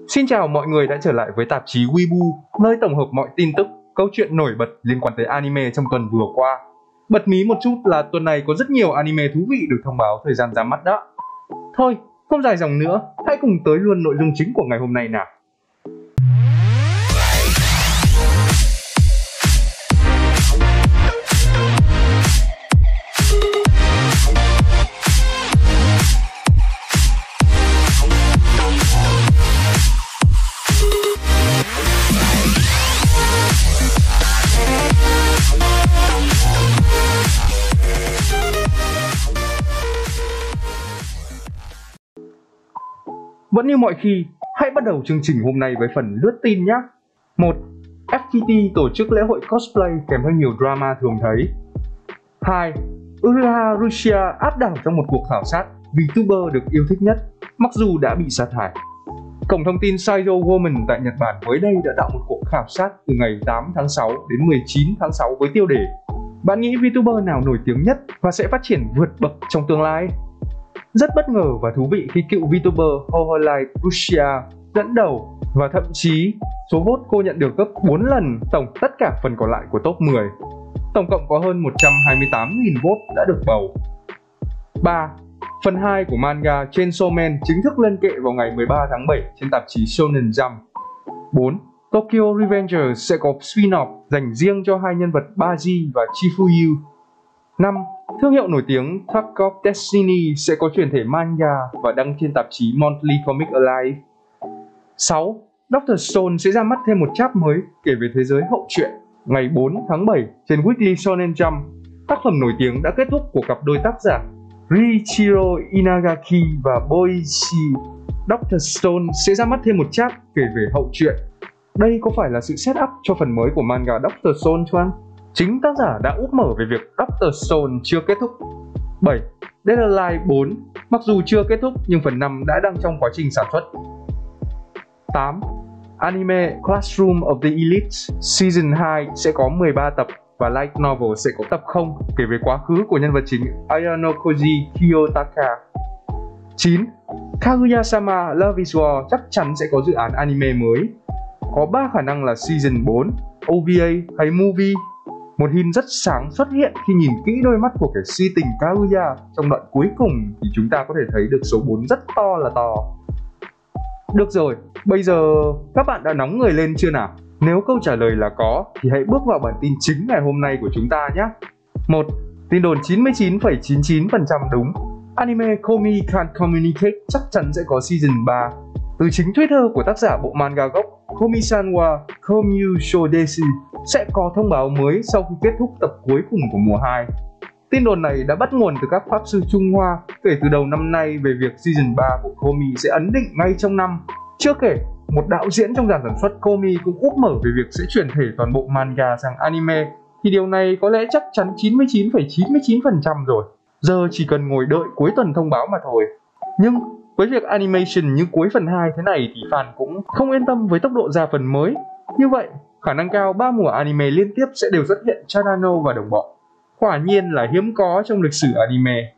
Xin chào mọi người đã trở lại với tạp chí Weibo, nơi tổng hợp mọi tin tức, câu chuyện nổi bật liên quan tới anime trong tuần vừa qua. Bật mí một chút là tuần này có rất nhiều anime thú vị được thông báo thời gian ra mắt đó. Thôi, không dài dòng nữa, hãy cùng tới luôn nội dung chính của ngày hôm nay nào. Vẫn như mọi khi, hãy bắt đầu chương trình hôm nay với phần lướt tin nhé. 1. FPT tổ chức lễ hội cosplay kèm theo nhiều drama thường thấy. 2. Uruha Russia áp đảo trong một cuộc khảo sát VTuber được yêu thích nhất, mặc dù đã bị sa thải. Cổng thông tin Saizo Woman tại Nhật Bản mới đây đã tạo một cuộc khảo sát từ ngày 8 tháng 6 đến 19 tháng 6 với tiêu đề: bạn nghĩ VTuber nào nổi tiếng nhất và sẽ phát triển vượt bậc trong tương lai? Rất bất ngờ và thú vị khi cựu VTuber Hololive Russia dẫn đầu, và thậm chí số vote cô nhận được gấp 4 lần tổng tất cả phần còn lại của top 10. Tổng cộng có hơn 128.000 vote đã được bầu. 3. Phần 2 của manga Chainsaw Man chính thức lên kệ vào ngày 13 tháng 7 trên tạp chí Shonen Jump. 4. Tokyo Revengers sẽ có spin-off dành riêng cho hai nhân vật Baji và Chifuyu. 5. Thương hiệu nổi tiếng Tag of Destiny sẽ có chuyển thể manga và đăng trên tạp chí Monthly Comic Alive. 6. Dr. Stone sẽ ra mắt thêm một chap mới kể về thế giới hậu truyện ngày 4 tháng 7 trên Weekly Shonen Jump. Tác phẩm nổi tiếng đã kết thúc của cặp đôi tác giả Riichiro Inagaki và Boichi. Dr. Stone sẽ ra mắt thêm một chap kể về hậu truyện. Đây có phải là sự set up cho phần mới của manga Dr. Stone chăng? Chính tác giả đã úp mở về việc Dr. Stone chưa kết thúc. 7. Dead Alive 4 mặc dù chưa kết thúc nhưng phần 5 đã đang trong quá trình sản xuất. 8. Anime Classroom of the Elite Season 2 sẽ có 13 tập và Light Novel sẽ có tập 0 kể về quá khứ của nhân vật chính Ayano Koji Kiyotaka. 9. Kaguya-sama Love is War chắc chắn sẽ có dự án anime mới. Có 3 khả năng là Season 4, OVA hay Movie. Một hint rất sáng xuất hiện khi nhìn kỹ đôi mắt của kẻ si tình Kaguya trong đoạn cuối cùng thì chúng ta có thể thấy được số 4 rất to là to. Được rồi, bây giờ các bạn đã nóng người lên chưa nào? Nếu câu trả lời là có thì hãy bước vào bản tin chính ngày hôm nay của chúng ta nhé. 1. Tin đồn 99,99% đúng. Anime Komi Can't Communicate chắc chắn sẽ có Season 3. Từ chính Twitter của tác giả bộ manga gốc Komi-san wa Komyu Shou Desu sẽ có thông báo mới sau khi kết thúc tập cuối cùng của mùa 2. Tin đồn này đã bắt nguồn từ các pháp sư Trung Hoa kể từ đầu năm nay về việc Season 3 của Komi sẽ ấn định ngay trong năm. Chưa kể, một đạo diễn trong dàn sản xuất Komi cũng úp mở về việc sẽ chuyển thể toàn bộ manga sang anime, thì điều này có lẽ chắc chắn 99,99% rồi. Giờ chỉ cần ngồi đợi cuối tuần thông báo mà thôi. Nhưng với việc animation như cuối phần 2 thế này thì fan cũng không yên tâm với tốc độ ra phần mới. Như vậy, khả năng cao 3 mùa anime liên tiếp sẽ đều xuất hiện Chanano và đồng bọn. Quả nhiên là hiếm có trong lịch sử anime.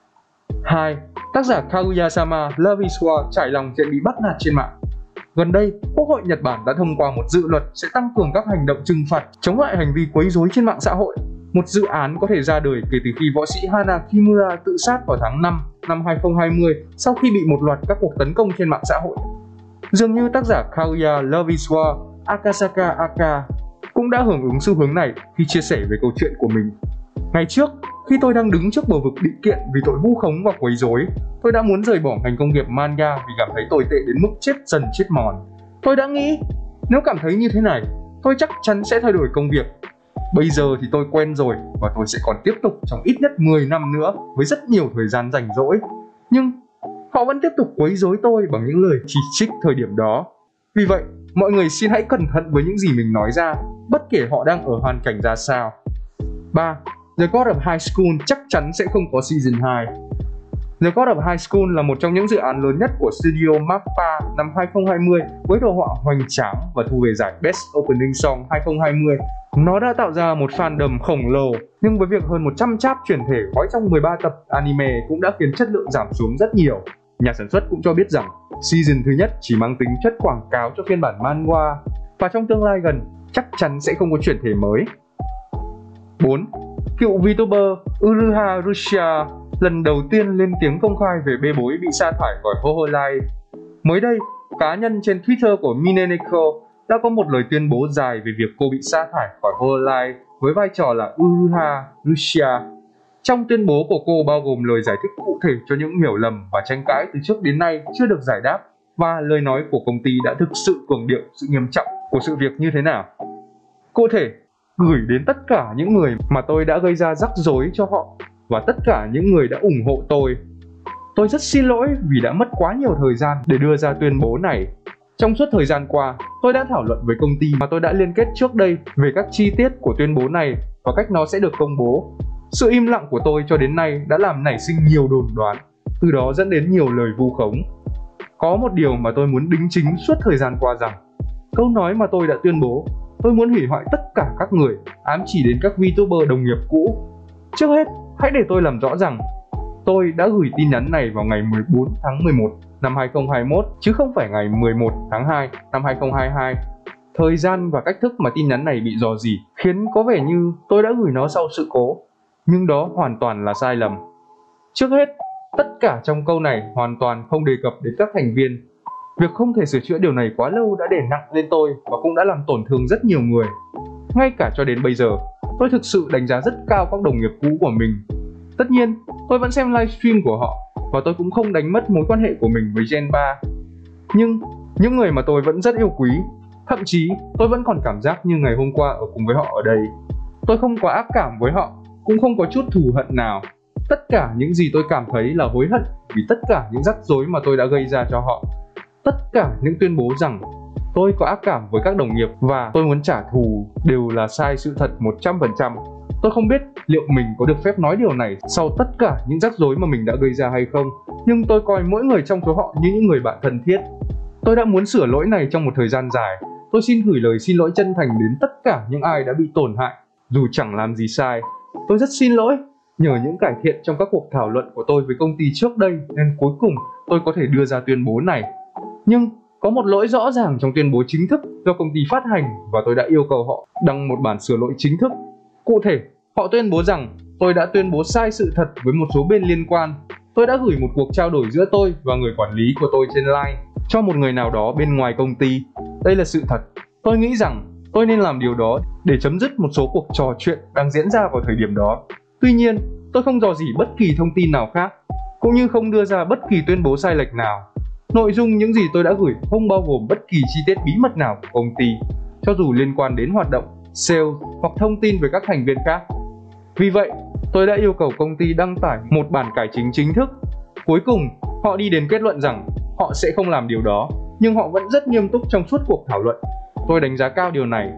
2. Tác giả Kaguya-sama Love is War trải lòng chuyện bị bắt nạt trên mạng. Gần đây, Quốc hội Nhật Bản đã thông qua một dự luật sẽ tăng cường các hành động trừng phạt chống lại hành vi quấy rối trên mạng xã hội. Một dự án có thể ra đời kể từ khi võ sĩ Hana Kimura tự sát vào tháng 5 năm 2020 sau khi bị một loạt các cuộc tấn công trên mạng xã hội. Dường như tác giả Kaguya Love is War Akasaka Aka cũng đã hưởng ứng xu hướng này khi chia sẻ về câu chuyện của mình. Ngày trước, khi tôi đang đứng trước bờ vực bị kiện vì tội vu khống và quấy rối, tôi đã muốn rời bỏ ngành công nghiệp manga vì cảm thấy tồi tệ đến mức chết dần chết mòn. Tôi đã nghĩ, nếu cảm thấy như thế này, tôi chắc chắn sẽ thay đổi công việc. Bây giờ thì tôi quen rồi và tôi sẽ còn tiếp tục trong ít nhất 10 năm nữa với rất nhiều thời gian rảnh rỗi. Nhưng họ vẫn tiếp tục quấy rối tôi bằng những lời chỉ trích thời điểm đó. Vì vậy, mọi người xin hãy cẩn thận với những gì mình nói ra, bất kể họ đang ở hoàn cảnh ra sao. 3. The God of High School chắc chắn sẽ không có Season 2. The God of High School là một trong những dự án lớn nhất của studio MAPPA năm 2020 với đồ họa hoành tráng và thu về giải Best Opening Song 2020. Nó đã tạo ra một fandom khổng lồ, nhưng với việc hơn 100 chap chuyển thể gói trong 13 tập anime cũng đã khiến chất lượng giảm xuống rất nhiều. Nhà sản xuất cũng cho biết rằng season thứ nhất chỉ mang tính chất quảng cáo cho phiên bản manhwa và trong tương lai gần chắc chắn sẽ không có chuyển thể mới. 4. Cựu VTuber Uruha Russia lần đầu tiên lên tiếng công khai về bê bối bị sa thải khỏi Hololive. Mới đây, cá nhân trên Twitter của Mineneko đã có một lời tuyên bố dài về việc cô bị sa thải khỏi Hololive với vai trò là Uruha Russia. Trong tuyên bố của cô bao gồm lời giải thích cụ thể cho những hiểu lầm và tranh cãi từ trước đến nay chưa được giải đáp, và lời nói của công ty đã thực sự cường điệu sự nghiêm trọng của sự việc như thế nào. Cụ thể, gửi đến tất cả những người mà tôi đã gây ra rắc rối cho họ và tất cả những người đã ủng hộ tôi. Tôi rất xin lỗi vì đã mất quá nhiều thời gian để đưa ra tuyên bố này. Trong suốt thời gian qua, tôi đã thảo luận với công ty và tôi đã liên kết trước đây về các chi tiết của tuyên bố này và cách nó sẽ được công bố. Sự im lặng của tôi cho đến nay đã làm nảy sinh nhiều đồn đoán, từ đó dẫn đến nhiều lời vu khống. Có một điều mà tôi muốn đính chính suốt thời gian qua rằng, câu nói mà tôi đã tuyên bố, tôi muốn hủy hoại tất cả các người, ám chỉ đến các VTuber đồng nghiệp cũ. Trước hết, hãy để tôi làm rõ rằng, tôi đã gửi tin nhắn này vào ngày 14 tháng 11 năm 2021, chứ không phải ngày 11 tháng 2 năm 2022. Thời gian và cách thức mà tin nhắn này bị rò rỉ khiến có vẻ như tôi đã gửi nó sau sự cố, nhưng đó hoàn toàn là sai lầm. Trước hết, tất cả trong câu này hoàn toàn không đề cập đến các thành viên. Việc không thể sửa chữa điều này quá lâu đã đè nặng lên tôi và cũng đã làm tổn thương rất nhiều người. Ngay cả cho đến bây giờ, tôi thực sự đánh giá rất cao các đồng nghiệp cũ của mình. Tất nhiên, tôi vẫn xem livestream của họ và tôi cũng không đánh mất mối quan hệ của mình với Gen 3. Nhưng những người mà tôi vẫn rất yêu quý, thậm chí tôi vẫn còn cảm giác như ngày hôm qua ở cùng với họ ở đây. Tôi không quá ác cảm với họ, cũng không có chút thù hận nào. Tất cả những gì tôi cảm thấy là hối hận vì tất cả những rắc rối mà tôi đã gây ra cho họ. Tất cả những tuyên bố rằng tôi có ác cảm với các đồng nghiệp và tôi muốn trả thù đều là sai sự thật 100%. Tôi không biết liệu mình có được phép nói điều này sau tất cả những rắc rối mà mình đã gây ra hay không, nhưng tôi coi mỗi người trong số họ như những người bạn thân thiết. Tôi đã muốn sửa lỗi này trong một thời gian dài. Tôi xin gửi lời xin lỗi chân thành đến tất cả những ai đã bị tổn hại, dù chẳng làm gì sai. Tôi rất xin lỗi. Nhờ những cải thiện trong các cuộc thảo luận của tôi với công ty trước đây nên cuối cùng tôi có thể đưa ra tuyên bố này. Nhưng có một lỗi rõ ràng trong tuyên bố chính thức do công ty phát hành và tôi đã yêu cầu họ đăng một bản sửa lỗi chính thức. Cụ thể, họ tuyên bố rằng tôi đã tuyên bố sai sự thật với một số bên liên quan. Tôi đã gửi một cuộc trao đổi giữa tôi và người quản lý của tôi trên Line cho một người nào đó bên ngoài công ty. Đây là sự thật. Tôi nghĩ rằng tôi nên làm điều đó để chấm dứt một số cuộc trò chuyện đang diễn ra vào thời điểm đó. Tuy nhiên, tôi không rò rỉ bất kỳ thông tin nào khác, cũng như không đưa ra bất kỳ tuyên bố sai lệch nào. Nội dung những gì tôi đã gửi không bao gồm bất kỳ chi tiết bí mật nào của công ty, cho dù liên quan đến hoạt động, sale hoặc thông tin về các thành viên khác. Vì vậy, tôi đã yêu cầu công ty đăng tải một bản cải chính chính thức. Cuối cùng, họ đi đến kết luận rằng họ sẽ không làm điều đó, nhưng họ vẫn rất nghiêm túc trong suốt cuộc thảo luận. Tôi đánh giá cao điều này.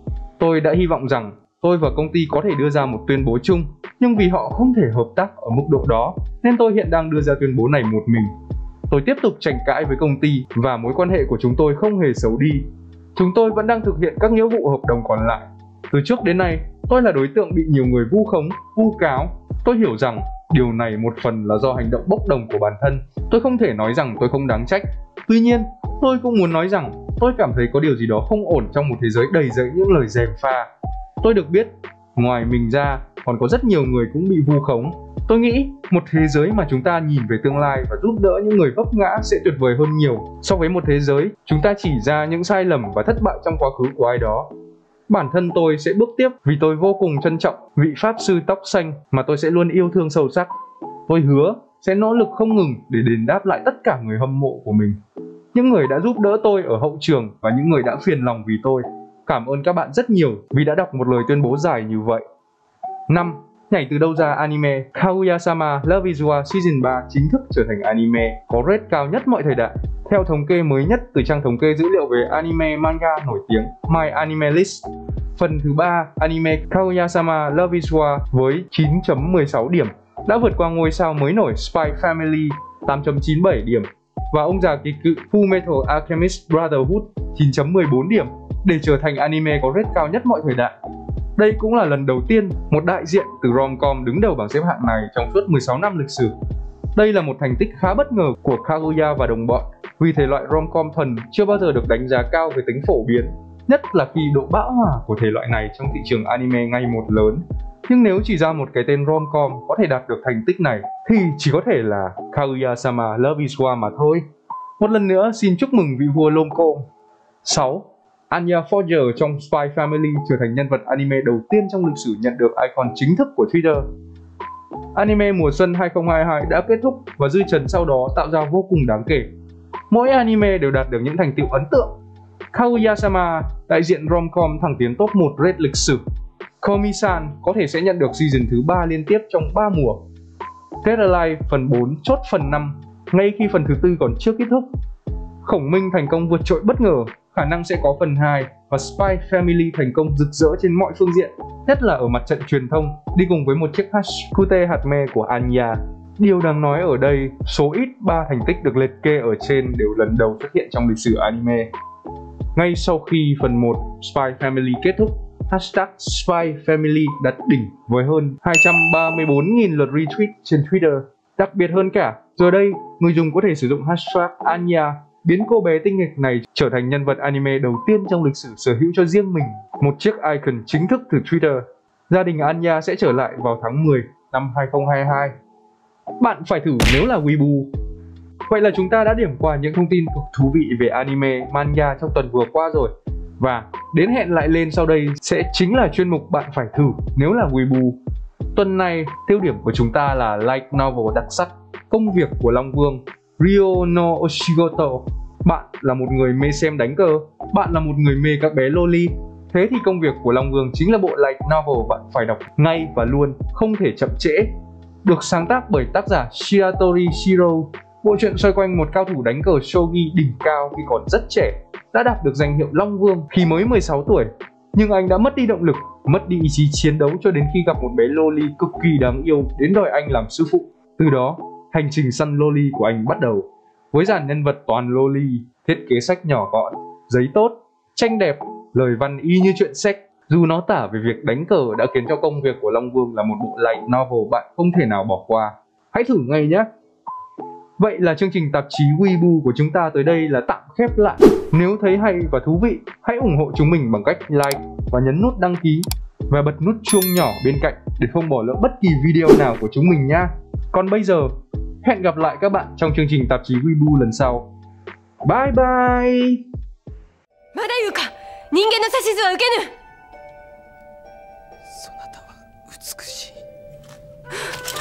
Tôi đã hy vọng rằng tôi và công ty có thể đưa ra một tuyên bố chung, nhưng vì họ không thể hợp tác ở mức độ đó, nên tôi hiện đang đưa ra tuyên bố này một mình. Tôi tiếp tục tranh cãi với công ty và mối quan hệ của chúng tôi không hề xấu đi. Chúng tôi vẫn đang thực hiện các nghĩa vụ hợp đồng còn lại. Từ trước đến nay, tôi là đối tượng bị nhiều người vu khống, vu cáo. Tôi hiểu rằng điều này một phần là do hành động bốc đồng của bản thân. Tôi không thể nói rằng tôi không đáng trách. Tuy nhiên, tôi cũng muốn nói rằng tôi cảm thấy có điều gì đó không ổn trong một thế giới đầy rẫy những lời gièm pha. Tôi được biết, ngoài mình ra, còn có rất nhiều người cũng bị vu khống. Tôi nghĩ một thế giới mà chúng ta nhìn về tương lai và giúp đỡ những người vấp ngã sẽ tuyệt vời hơn nhiều so với một thế giới chúng ta chỉ ra những sai lầm và thất bại trong quá khứ của ai đó. Bản thân tôi sẽ bước tiếp vì tôi vô cùng trân trọng vị pháp sư tóc xanh mà tôi sẽ luôn yêu thương sâu sắc. Tôi hứa sẽ nỗ lực không ngừng để đền đáp lại tất cả người hâm mộ của mình, những người đã giúp đỡ tôi ở hậu trường và những người đã phiền lòng vì tôi. Cảm ơn các bạn rất nhiều vì đã đọc một lời tuyên bố dài như vậy. 5. Nhảy từ đâu ra anime Kaguya-sama Love is War Season 3 chính thức trở thành anime có rate cao nhất mọi thời đại. Theo thống kê mới nhất từ trang thống kê dữ liệu về anime manga nổi tiếng My Anime List, phần thứ 3 anime Kaguya-sama Love is War với 9.16 điểm đã vượt qua ngôi sao mới nổi Spy Family 8.97 điểm và ông già kỳ cựu Fullmetal Alchemist Brotherhood 9.14 điểm để trở thành anime có rate cao nhất mọi thời đại. Đây cũng là lần đầu tiên một đại diện từ rom-com đứng đầu bảng xếp hạng này trong suốt 16 năm lịch sử. Đây là một thành tích khá bất ngờ của Kaguya và đồng bọn, vì thể loại rom-com thuần chưa bao giờ được đánh giá cao về tính phổ biến, nhất là khi độ bão hòa của thể loại này trong thị trường anime ngày một lớn. Nhưng nếu chỉ ra một cái tên rom-com có thể đạt được thành tích này thì chỉ có thể là Kaguya-sama Love is War mà thôi. Một lần nữa xin chúc mừng vị vua rom-com. 6. Anya Forger trong Spy Family trở thành nhân vật anime đầu tiên trong lịch sử nhận được icon chính thức của Twitter. Anime mùa xuân 2022 đã kết thúc và dư trần sau đó tạo ra vô cùng đáng kể. Mỗi anime đều đạt được những thành tựu ấn tượng. Kaguya-sama, đại diện rom-com thẳng tiến top 1 rate lịch sử. Komi-san có thể sẽ nhận được season thứ 3 liên tiếp trong 3 mùa. Dead Alive phần 4 chốt phần 5 ngay khi phần thứ 4 còn chưa kết thúc. Khổng Minh thành công vượt trội bất ngờ, khả năng sẽ có phần 2 và Spy Family thành công rực rỡ trên mọi phương diện, nhất là ở mặt trận truyền thông, đi cùng với một chiếc Hashikute Hatme của Anya. Điều đáng nói ở đây, số ít 3 thành tích được liệt kê ở trên đều lần đầu xuất hiện trong lịch sử anime. Ngay sau khi phần 1 Spy Family kết thúc, hashtag Spy Family đặt đỉnh với hơn 234.000 lượt retweet trên Twitter. Đặc biệt hơn cả, giờ đây, người dùng có thể sử dụng hashtag Anya biến cô bé tinh nghịch này trở thành nhân vật anime đầu tiên trong lịch sử sở hữu cho riêng mình một chiếc icon chính thức từ Twitter. Gia đình Anya sẽ trở lại vào tháng 10 năm 2022. Bạn phải thử nếu là Weibo. Vậy là chúng ta đã điểm qua những thông tin cực thú vị về anime, manga trong tuần vừa qua rồi. Và đến hẹn lại lên sau đây sẽ chính là chuyên mục bạn phải thử nếu là Weibo. Tuần này, tiêu điểm của chúng ta là light novel đặc sắc, công việc của Long Vương, Ryo no Oshigoto. Bạn là một người mê xem đánh cờ, bạn là một người mê các bé loli. Thế thì công việc của Long Vương chính là bộ light novel bạn phải đọc ngay và luôn, không thể chậm trễ. Được sáng tác bởi tác giả Shiratori Shiro, bộ truyện xoay quanh một cao thủ đánh cờ shogi đỉnh cao khi còn rất trẻ, đã đạt được danh hiệu Long Vương khi mới 16 tuổi. Nhưng anh đã mất đi động lực, mất đi ý chí chiến đấu cho đến khi gặp một bé loli cực kỳ đáng yêu đến đòi anh làm sư phụ. Từ đó, hành trình săn loli của anh bắt đầu. Với dàn nhân vật toàn loli, thiết kế sách nhỏ gọn, giấy tốt, tranh đẹp, lời văn y như chuyện sách. Dù nó tả về việc đánh cờ đã khiến cho công việc của Long Vương là một bộ light novel bạn không thể nào bỏ qua. Hãy thử ngay nhé! Vậy là chương trình tạp chí Weibo của chúng ta tới đây là tạm khép lại. Nếu thấy hay và thú vị, hãy ủng hộ chúng mình bằng cách like và nhấn nút đăng ký và bật nút chuông nhỏ bên cạnh để không bỏ lỡ bất kỳ video nào của chúng mình nha. Còn bây giờ, hẹn gặp lại các bạn trong chương trình tạp chí Weibo lần sau. Bye bye! まだ言うか、人間の指図は受けぬ。 そなたは美しい。